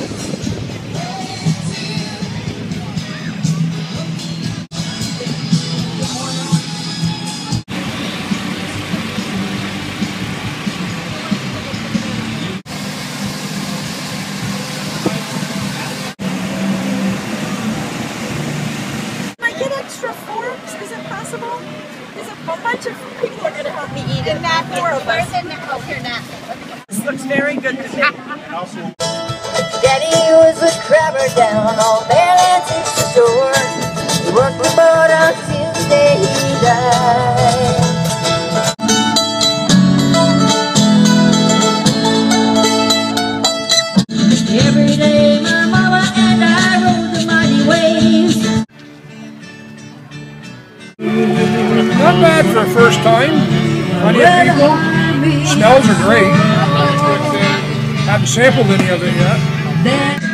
Extra forks? Is it possible? Is it a bunch of people are going to help me eat it? Four of us. This looks very good to me. Daddy was a crabber down on Atlantic shore. He worked with boat until the day he died. Every day my mama and I rode the mighty waves. Not bad for a first time. Plenty of people. Smells are great. Haven't sampled any of it yet.